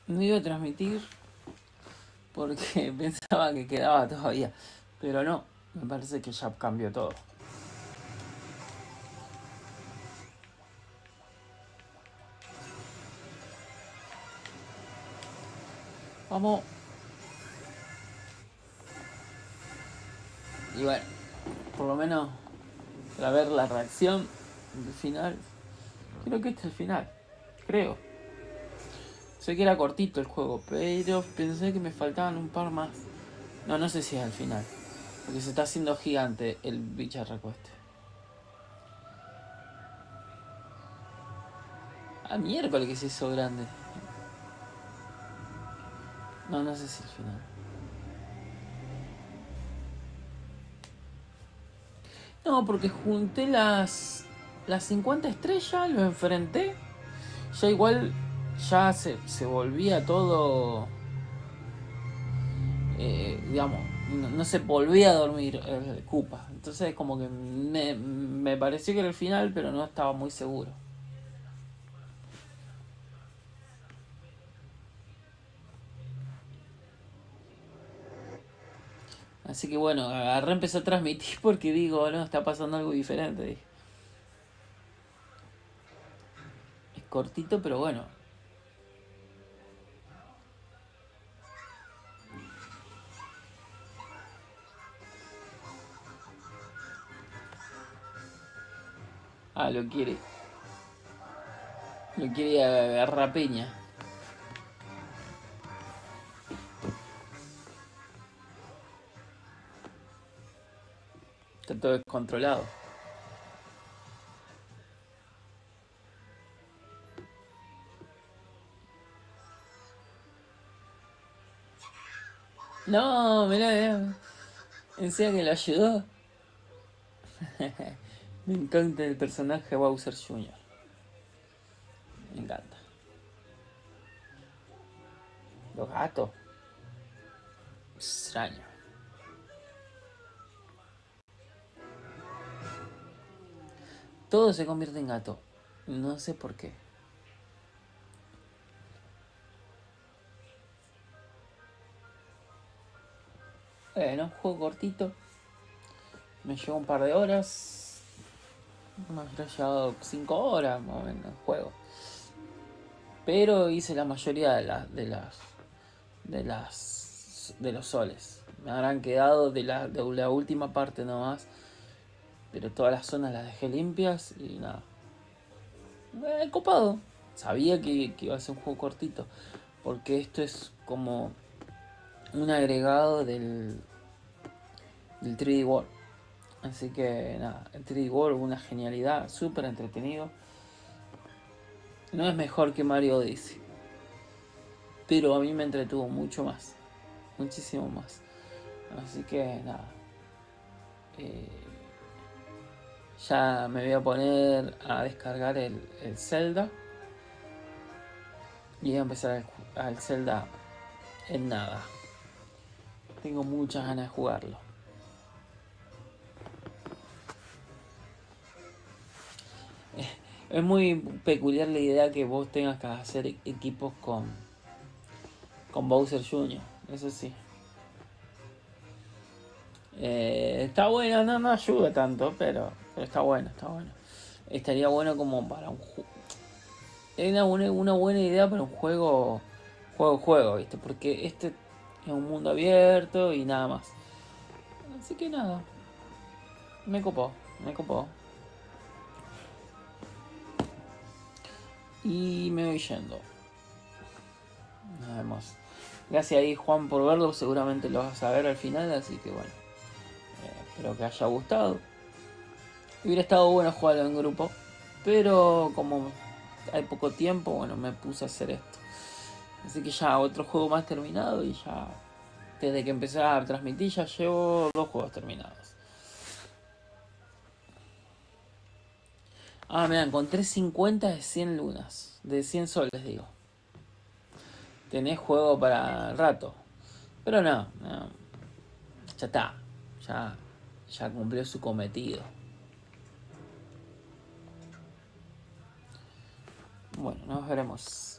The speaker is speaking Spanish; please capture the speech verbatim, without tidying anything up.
No iba a transmitir porque pensaba que quedaba todavía, pero no, me parece que ya cambió todo. Vamos. Y bueno, por lo menos para ver la reacción del final. Creo que este es el final, creo. Sé que era cortito el juego, pero pensé que me faltaban un par más. No, no sé si es el final, porque se está haciendo gigante el bicharraco este. Ah, miércoles que se hizo grande. No, no sé si es el final. No, porque junté las las cincuenta estrellas, lo enfrenté. Ya igual ya se, se volvía todo, eh, digamos, no, no se volvía a dormir el Koopa. Entonces como que me, me pareció que era el final, pero no estaba muy seguro. Así que bueno, agarré, empecé a transmitir porque digo, no, está pasando algo diferente. Dije. Es cortito, pero bueno. Ah, lo quiere. Lo quiere agarrar a Peña. Está todo descontrolado. No, mirá, mirá. Encima que lo ayudó. Me encanta el personaje Bowser junior Me encanta. Los gatos. Extraño. Todo se convierte en gato. No sé por qué. Bueno, juego cortito. Me llevó un par de horas. Me habrá llevado cinco horas más o menos el juego. Pero hice la mayoría de las de las de las de los soles. Me habrán quedado de la, de la última parte nomás. Pero todas las zonas las dejé limpias y nada. Eh, copado. Sabía que, que iba a ser un juego cortito. Porque esto es como un agregado del, del tres D World. Así que nada, el tres D World una genialidad, súper entretenido. No es mejor que Mario Odyssey. Pero a mí me entretuvo mucho más. Muchísimo más. Así que nada. Eh, ya me voy a poner a descargar el, el Zelda. Y voy a empezar al Zelda en nada. Tengo muchas ganas de jugarlo. Es muy peculiar la idea que vos tengas que hacer equipos con, con Bowser junior Eso sí. Eh, está bueno, no, no ayuda tanto, pero, pero está bueno, está bueno. Estaría bueno como para un juego. Es una, una buena idea para un juego, juego, juego, ¿viste? Porque este es un mundo abierto y nada más. Así que nada. Me copó, me copó. Y me voy yendo. Nos vemos. Gracias ahí Juan por verlo, seguramente lo vas a ver al final, así que bueno. Eh, espero que haya gustado. Hubiera estado bueno jugarlo en grupo, pero como hay poco tiempo, bueno, me puse a hacer esto. Así que ya otro juego más terminado y ya desde que empecé a transmitir ya llevo dos juegos terminados. Ah, mira, encontré cincuenta de cien lunas, de cien soles digo. Tenés juego para rato. Pero no, no. Ya está. Ya, ya cumplió su cometido. Bueno, nos veremos.